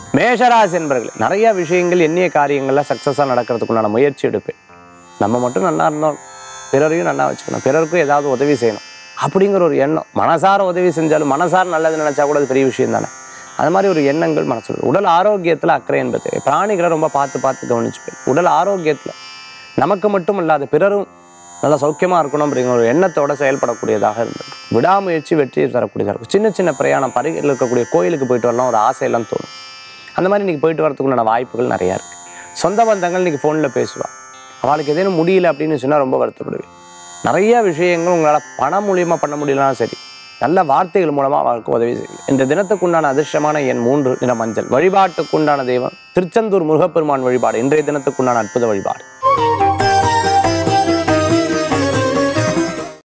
மேஷராசி என்பர்களே, நிறைய விஷயங்கள் எண்ணிய காரியங்கள்லாம் சக்ஸஸாக நடக்கிறதுக்குண்டான முயற்சி எடுப்பேன். நம்ம மட்டும் நல்லா இருந்தோம், பிறரையும் நல்லா வச்சுக்கணும், பிறருக்கும் ஏதாவது உதவி செய்யணும் அப்படிங்கிற ஒரு எண்ணம். மனசார உதவி செஞ்சாலும் மனசார நல்லது நினைச்சா கூட அது பெரிய விஷயம் தானே. அது மாதிரி ஒரு எண்ணங்கள் மனசில். உடல் ஆரோக்கியத்தில் அக்கறை என்பது பிராணிகளை ரொம்ப பார்த்து கவனிச்சுப்பேன். உடல் ஆரோக்கியத்தில் நமக்கு மட்டும் இல்லாத பிறரும் நல்லா சௌக்கியமாக இருக்கணும் அப்படிங்கிற ஒரு எண்ணத்தோட செயல்படக்கூடியதாக இருந்தது. விடாமுயற்சி வெற்றியை தரக்கூடியதாக இருக்கும். சின்ன சின்ன பிரயாணம், பருகில் இருக்கக்கூடிய கோயிலுக்கு போயிட்டு வரலாம் ஒரு ஆசையெல்லாம் தோணும். அந்த மாதிரி இன்றைக்கி போயிட்டு வரதுக்குண்டான வாய்ப்புகள் நிறையா இருக்குது. சொந்த பந்தங்கள் இன்றைக்கி ஃபோனில் பேசுவாள். அவளுக்கு எதேனும் முடியல அப்படின்னு சொன்னால் ரொம்ப வருத்தப்படுவேன். நிறைய விஷயங்கள் உங்களால் பணம் மூலியமாக பண்ண முடியலனா சரி, நல்ல வார்த்தைகள் மூலமாக அவளுக்கு உதவி செய்யும். இந்த தினத்துக்குண்டான அதிர்ஷ்டமான எண் 3, நிற மஞ்சள். வழிபாட்டுக்குண்டான தெய்வம் திருச்செந்தூர் முருகப்பெருமான் வழிபாடு இன்றைய தினத்துக்குண்டான அற்புத வழிபாடு.